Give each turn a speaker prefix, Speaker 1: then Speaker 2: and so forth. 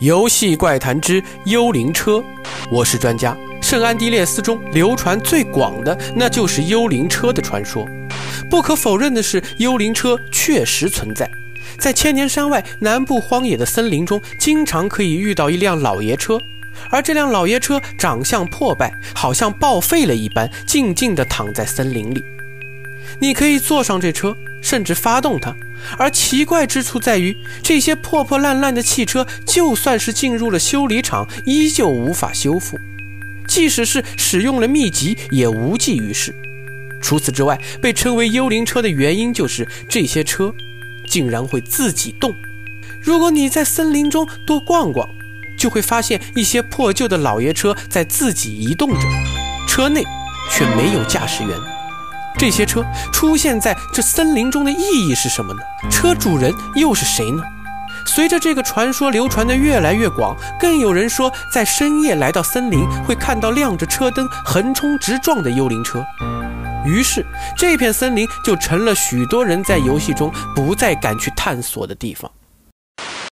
Speaker 1: 游戏怪谈之幽灵车，我是专家。圣安地列斯中流传最广的，那就是幽灵车的传说。不可否认的是，幽灵车确实存在。在千年山外南部荒野的森林中，经常可以遇到一辆老爷车，而这辆老爷车长相破败，好像报废了一般，静静地躺在森林里。你可以坐上这车，甚至发动它，而奇怪之处在于，这些破破烂烂的汽车就算是进入了修理厂，依旧无法修复，即使是使用了秘籍也无济于事。除此之外，被称为幽灵车的原因就是这些车竟然会自己动。如果你在森林中多逛逛，就会发现一些破旧的老爷车在自己移动着，车内却没有驾驶员。这些车出现在这森林中的意义是什么呢？车主人又是谁呢？随着这个传说流传的越来越广，更有人说在深夜来到森林会看到亮着车灯横冲直撞的幽灵车。于是这片森林就成了许多人在游戏中不再敢去探索的地方。